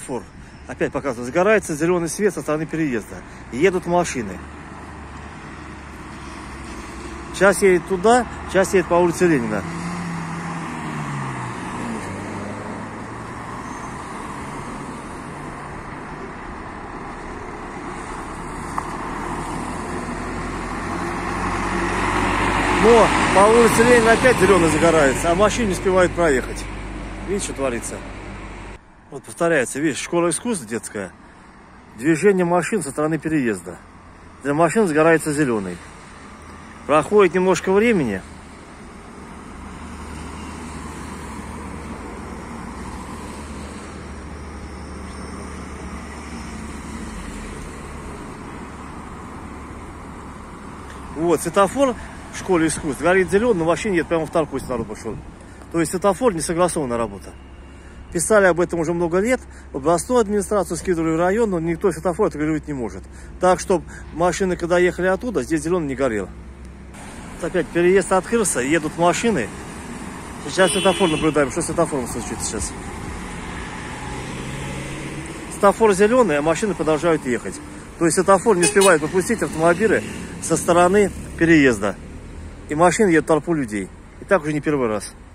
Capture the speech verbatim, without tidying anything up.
светофор. Опять показываю, загорается зеленый свет со стороны переезда. Едут машины. Часть едет туда, часть едет по улице Ленина. Но по улице Ленина опять зеленый загорается, а машины не успевают проехать. Видите, что творится? Вот повторяется, видишь, школа искусств детская. Движение машин со стороны переезда. Для машин загорается зеленый. Проходит немножко времени. Вот, светофор в школе искусств горит зеленый, но машина едет прямо в толпу, если народ пошел. То есть светофор не согласованная работа. Писали об этом уже много лет, в областную администрацию скидывали в район, но никто светофор отрегулировать не может. Так, чтобы машины, когда ехали оттуда, здесь зеленый не горел. Вот опять переезд открылся, едут машины. Сейчас светофор наблюдаем, что с светофором случится сейчас. Светофор зеленый, а машины продолжают ехать. То есть светофор не успевает пропустить автомобили со стороны переезда. И машины едут в толпу людей. И так уже не первый раз.